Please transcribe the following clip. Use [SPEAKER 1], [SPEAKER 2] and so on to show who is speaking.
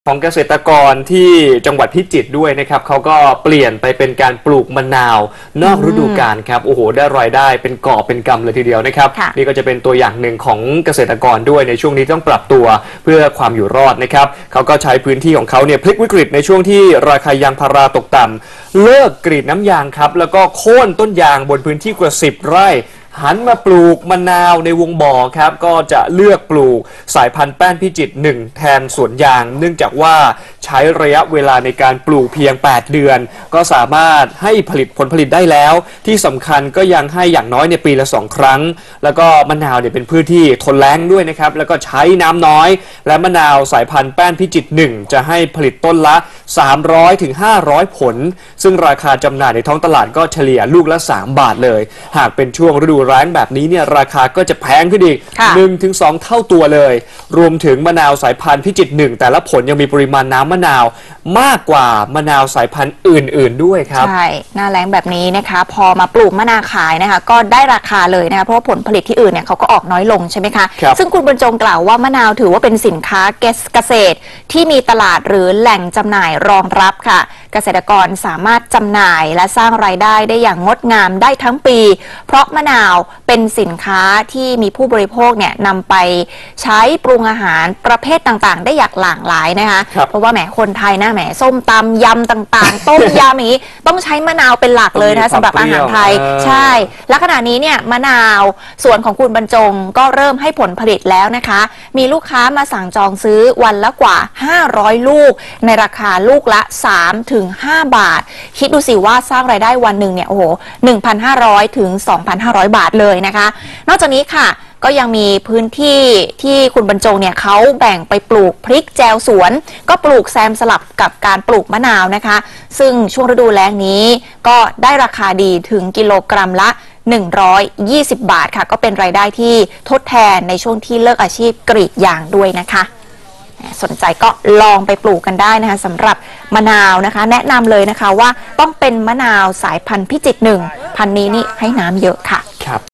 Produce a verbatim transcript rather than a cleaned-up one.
[SPEAKER 1] ของเกษตรกรที่จังหวัดพิจิตรด้วยนะครับเขาก็เปลี่ยนไปเป็นการปลูกมะนาวนอกฤดูกาลครับโอ้โหได้รายได้เป็นกอบเป็นกำเลยทีเดียวนะครับนี่ก็จะเป็นตัวอย่างหนึ่งของเกษตรกรด้วยในช่วงนี้ต้องปรับตัวเพื่อความอยู่รอดนะครับเขาก็ใช้พื้นที่ของเขาเนี่ยพลิกวิกฤตในช่วงที่ราคายางพาราตกต่ำเลิกกรีดน้ำยางครับแล้วก็โค่นต้นยางบนพื้นที่กว่าสิบไร่หันมาปลูกมะนาวในวงบ่อครับก็จะเลือกปลูกสายพันธุ์แป้นพิจิตรหนึ่งแทนสวนยางเนื่องจากว่าใช้ระยะเวลาในการปลูกเพียงแปดเดือนก็สามารถให้ผลิตผลผลิตได้แล้วที่สำคัญก็ยังให้อย่างน้อยในปีละสองครั้งแล้วก็มะนาวเนี่ยเป็นพืชที่ทนแล้งด้วยนะครับแล้วก็ใช้น้ำน้อยและมะนาวสายพันธุ์แป้นพิจิตรหนึ่งจะให้ผลิตต้นละสามร้อยถึงห้าร้อยผลซึ่งราคาจำหน่ายในท้องตลาดก็เฉลี่ยลูกละสามบาทเลยหากเป็นช่วงฤดูแล้งแบบนี้เนี่ยราคาก็จะแพงขึ้นอีก หนึ่งถึงสอง เท่าตัวเลยรวมถึงมะนาวสายพันธุ์พิจิตรหนึ่งแต่ละผลยังมีปริมาณน้ำมะนาวมากกว่ามะนาวสายพันธุ์อื่นๆด้วยครับ
[SPEAKER 2] ใช่หน้าแล้งแบบนี้นะคะพอมาปลูกมะนาวขายนะคะก็ได้ราคาเลยนะคะเพราะว่าผลผลิตที่อื่นเนี่ยเขาก็ออกน้อยลงใช่ไหมคะซึ่งคุณบรรจงกล่าวว่ามะนาวถือว่าเป็นสินค้าเกษตรที่มีตลาดหรือแหล่งจำหน่ายรองรับค่ะเกษตรกรสามารถจำหน่ายและสร้างรายได้ได้อย่างงดงามได้ทั้งปีเพราะมะนาวเป็นสินค้าที่มีผู้บริโภคเนี่ยนำไปใช้ปรุงอาหารประเภทต่างๆได้อย่างหลากหลายนะคะเพราะว่าแหมคนไทยนะแหมส้มตำยำต่างๆต้มยำนี้ต้องใช้มะนาวเป็นหลักเลยนะสำหรับอาหารไทยใช่และขณะนี้เนี่ยมะนาวสวนของคุณบรรจงก็เริ่มให้ผลผลิตแล้วนะคะมีลูกค้ามาสั่งจองซื้อวันละกว่าห้าร้อยลูกในราคาลูกละสามถึงห้าบาทคิดดูสิว่าสร้างรายได้วันหนึ่งเนี่ยโอ้โห หนึ่งพันห้าร้อย ถึง สองพันห้าร้อย บาทเลยนะคะนอกจากนี้ค่ะก็ยังมีพื้นที่ที่คุณบรรจงเนี่ยเขาแบ่งไปปลูกพริกแจวสวนก็ปลูกแซมสลับกับการปลูกมะนาวนะคะซึ่งช่วงฤดูแล้งนี้ก็ได้ราคาดีถึงกิโลกรัมละหนึ่งร้อยยี่สิบบาทค่ะก็เป็นรายได้ที่ทดแทนในช่วงที่เลิกอาชีพกรีดยางด้วยนะคะสนใจก็ลองไปปลูกกันได้นะคะสำหรับมะนาวนะคะแนะนำเลยนะคะว่าต้องเป็นมะนาวสายพันธุ์พิจิตรหนึ่งพันธุ์นี้นี่ให้น้ำเยอะค่ะ